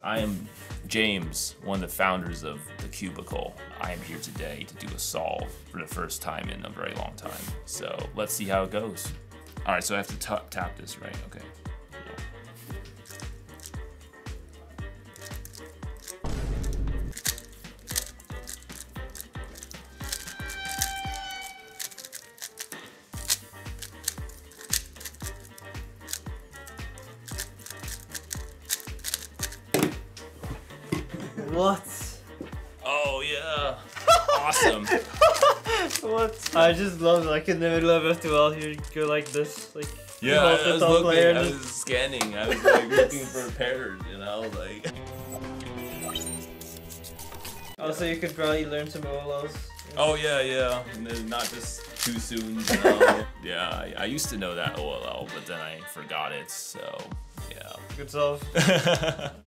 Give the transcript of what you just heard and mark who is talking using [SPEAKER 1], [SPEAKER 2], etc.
[SPEAKER 1] I am James, one of the founders of TheCubicle. I am here today to do a solve for the first time in a very long time. So let's see how it goes. All right, so I have to tap this, right? Okay.
[SPEAKER 2] What?
[SPEAKER 1] Oh yeah. Awesome.
[SPEAKER 2] What? I just love it. Like in the middle of it, well, you go like this, like.
[SPEAKER 1] Yeah, I was looking. I was scanning. I was like looking for pairs, you know, like.
[SPEAKER 2] Also, you could probably learn some OLOs.
[SPEAKER 1] Oh yeah, yeah. And then not just too soon, you know. Yeah, I used to know that OLL, but then I forgot it. So yeah.
[SPEAKER 2] Good solve.